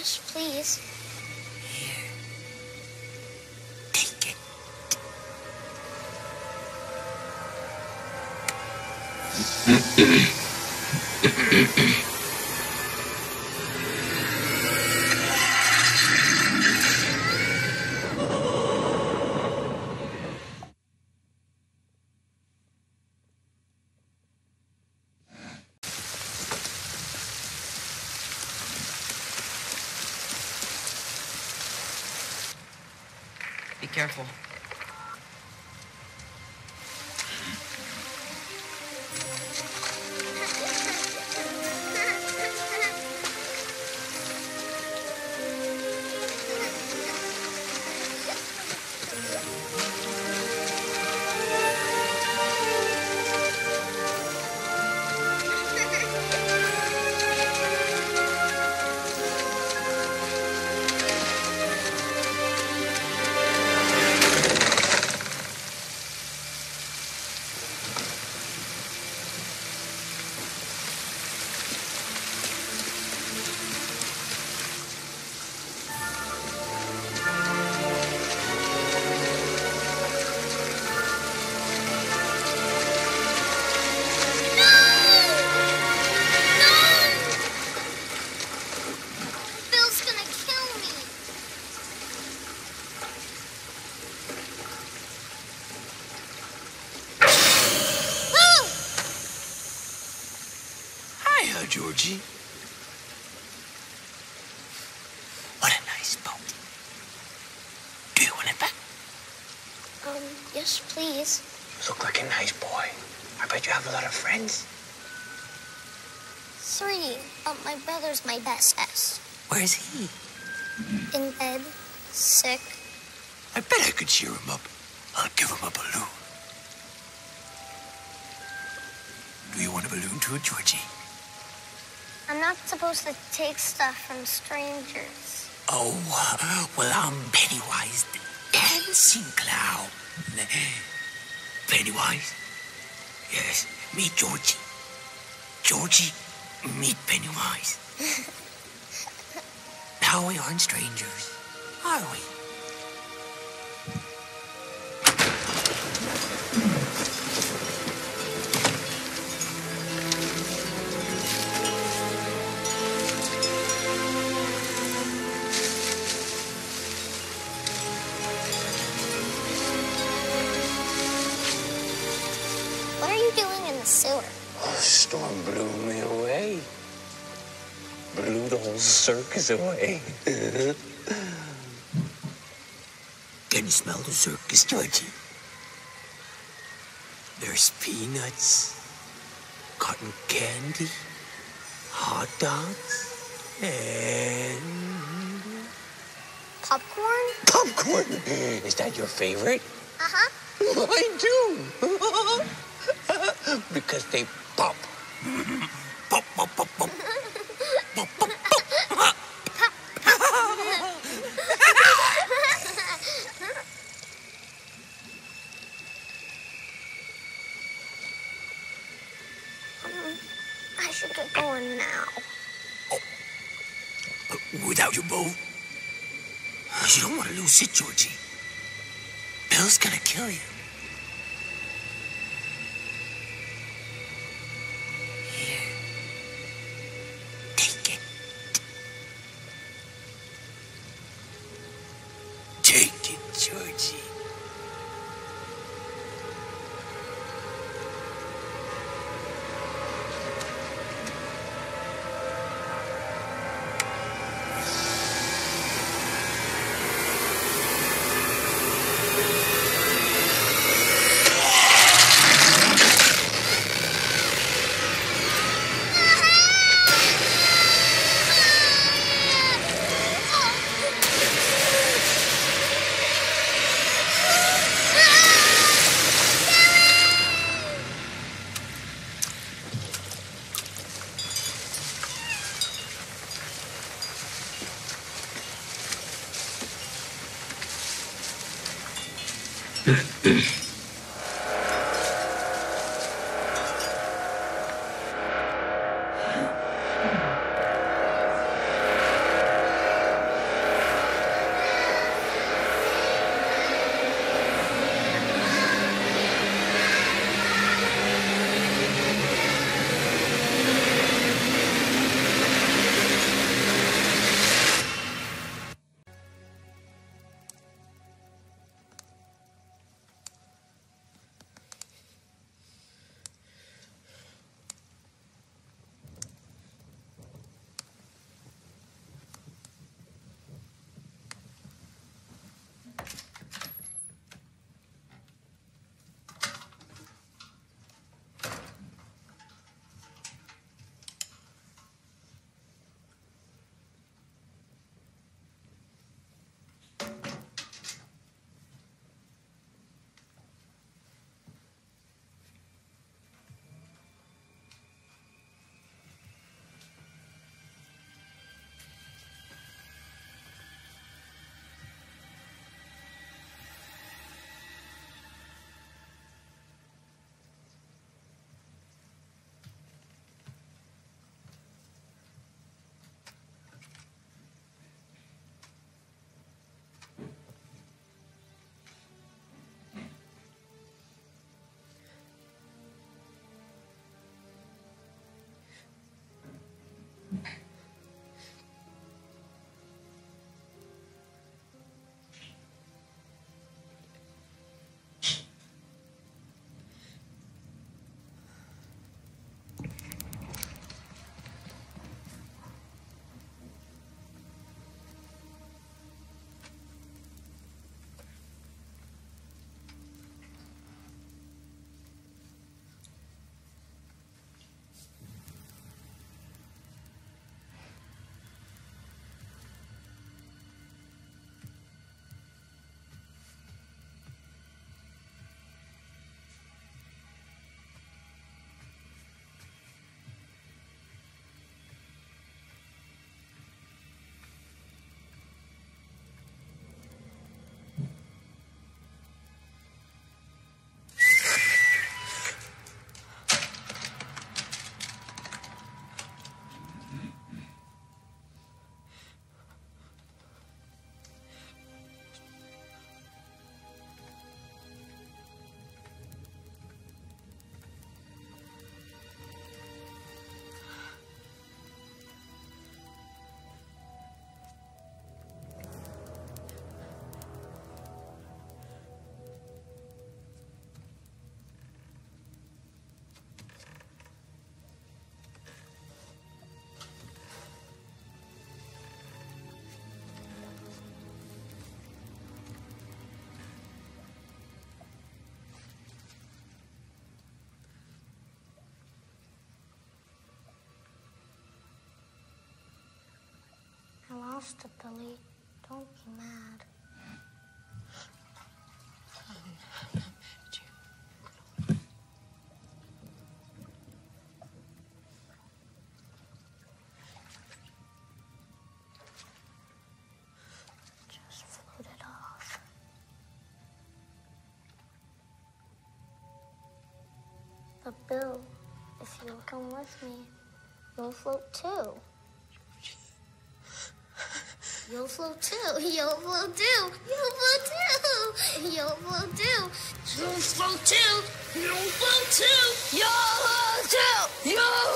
Yes, please. Here. Take it. Be careful. Georgie. What a nice boat. Do you want it back? Yes, please. You look like a nice boy. I bet you have a lot of friends. 3. My brother's my bestest. Where is he? In bed, sick. I bet I could cheer him up. I'll give him a balloon. Do you want a balloon too, Georgie? I'm not supposed to take stuff from strangers. Oh, well, I'm Pennywise, the dancing clown. Pennywise? Yes, meet Georgie. Georgie, meet Pennywise. Now we aren't strangers, are we? Sewer. Oh, storm blew me away. Blew the whole circus away. Can you smell the circus, Georgie? There's peanuts, cotton candy, hot dogs, and... popcorn? Popcorn! Is that your favorite? Uh-huh. I do. Because they pop. Pop, pop, pop, pop. Pop, pop, pop. I should get going now. Oh. Without your bow? You don't want to lose it, Georgie. Bill's gonna kill you. Take it, Georgie. lost it, Billy. Don't be mad. Just float it off. But Bill, if you'll come with me, you'll float too. You'll float too. You'll float too. You'll float too. You'll float too. You'll float too. You'll float too. You'll float too. You'll